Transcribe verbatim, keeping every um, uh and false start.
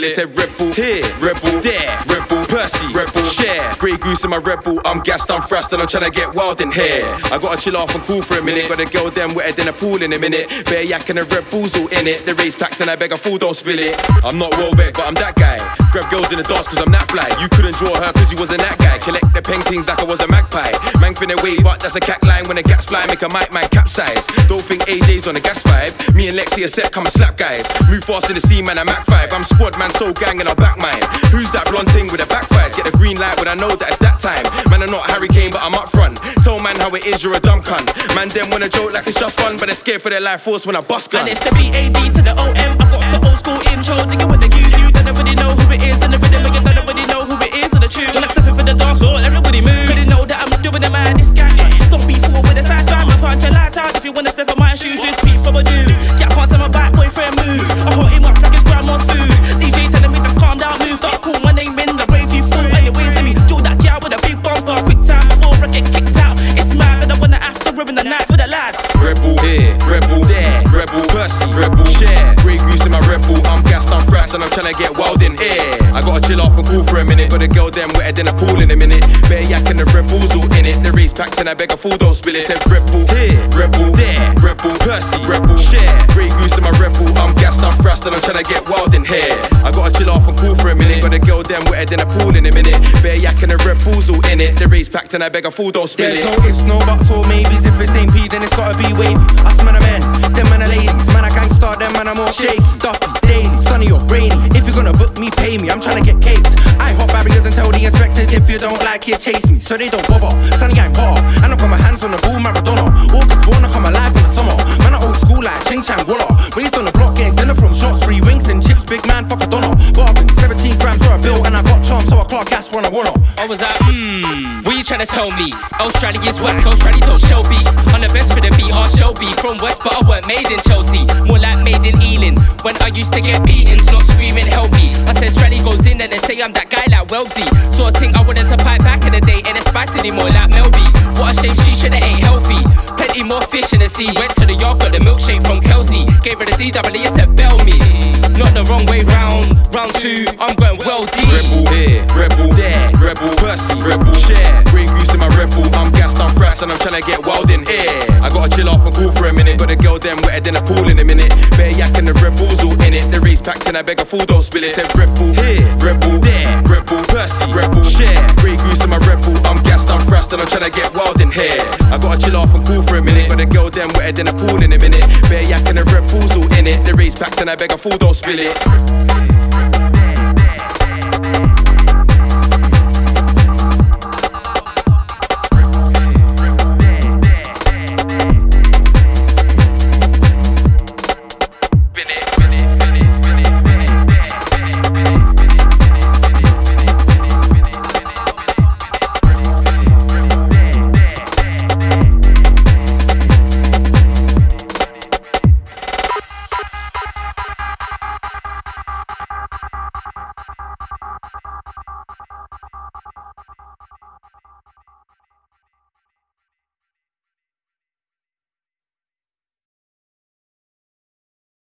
spill it. Said Red Bull here, Red Bull there, Red Bull Percy, Red Bull share. Grey Goose in my Red Bull, I'm gassed, I'm thrust, and I'm tryna get wild in here. I gotta chill off and cool for a minute. Got a girl them wetter than a pool in a minute. Bare yak and the Red Bulls all in it. The race packed and I beg a fool, don't spill it. I'm not Welbeck, but I'm that guy. Grab girls in the dance cause I'm that fly. You couldn't draw her cause you wasn't that guy. Collect the paintings like I was a magpie. Man finna wait, but that's a cat line. When the gats fly, make a mic man capsize. Don't think A J's on the gas vibe. Me and Lexi are set, come and slap guys. Move fast in the scene, man, I'm Mac five. I'm squad man, so gang and I'll back mine. Who's that blonde thing with a backfires? Get the green light, but I know that it's that time. Man, I'm not Harry Kane, but I'm up front. Tell man how it is, you're a dumb cunt. Man, them wanna joke like it's just fun, but they're scared for their life force when I bust gun. And it's the B A D to the O M. I got the old school intro, thinking with the U U. Don't already know who it is, and the rhythm again, don't already know who it is, and the tune. When I step in for the dance floor, everybody moves. Cause they know that I'm doing the man, this guy. Don't be fooled with the side fam, I punch your lights out. If you wanna step on my shoes, just peep from a dude. Yeah, I can't tell my back, boyfriend moves. I hot him up like his grandma's food. D J telling me to calm down, move. Don't call my name in the rave, you fool. Anyways, let me do that girl with a big bumper. Quick time before I get kicked out. It's mad that I wanna have to ruin the night for the lads. Red Bull here, Red Bull there, Red Bull Percy, Red Bull share. Grey Goose in my Red Bull, I'm gassed, I'm thrust, and I'm tryna get wild in here. I gotta chill off and cool for a minute. Got a girl them wetter than a pool in a minute. Bare yak and the Red Bulls all in it. The race packed and I beg a fool, don't spill it. Said Red Bull here, Red Bull there, Red Bull Percy, Red Bull share. Grey Goose in my Red Bull, I'm gassed, I'm thrust, and I'm tryna get wild in here. I gotta chill off and cool for a minute. Got a girl them wetter than a pool in a minute. Bare yak and the Red Bulls all in it. The race packed and I beg a fool, don't spill There's it. no ifs, no buts or maybes. If it's ain't P, then it's gotta be wavy. Us man are men, them man are ladies. Man are gangsta, them man are more shaky. Duffy, daily, sunny or rainy. If you're gonna book me, pay me, I'm tryna get caked. I hop barriers and tell the inspectors if you don't like it, chase me. So they don't bother, sunny I ain't bar. And I got my hands on the ball, Maradona. August born, I come alive in the summer. Man are old school like Ching Chang Walla. Raised on the block, getting dinner from shots. Free wings and chips, big man, fuck a donor. Bargain, seventeen grams for a bill. And I got charms, so I clock cash when I wanna. I was like, mmm, what you trying to tell me? Australia's whack, Australia don't show beats. I'm the best for the beat, I'll show beat. From West, but I weren't made in Chelsea. More like made in Ealing. When I used to get beaten, not screaming, help me. I said Australia goes in and they say I'm that guy like Wellesley. So I think I wanted to pipe back in the day, and it's spicy anymore like Melby. What a shame, she shoulda ate healthy. Plenty more fish in the sea. Went to the yard, got the milkshake from Kelsey. Gave her the D W E, it said bell me. Not the wrong way round. Round two, I'm going well deep. Red Bull here, Red Bull there, Red Bull Percy, Red Bull share. Grey Goose in my Red Bull, I'm gassed, I'm thrust, and I'm tryna get wild in here. I gotta chill off and cool for a minute. Got a girl them wetter than a pool in a minute. Bare yak and the Red Bulls all in it. The race packed and I beg a fool, don't spill it. Said Red Bull here, Red Bull there, Red Bull Percy, Red Bull share. Grey Goose in my Red Bull, I'm gassed, I'm thrust, and I'm tryna get wild in here. I gotta chill off and cool for a minute. Got a girl them wetter than a pool in a minute. Bare yak and the Red Bulls all in it. The race packed and I beg a fool, don't spill it.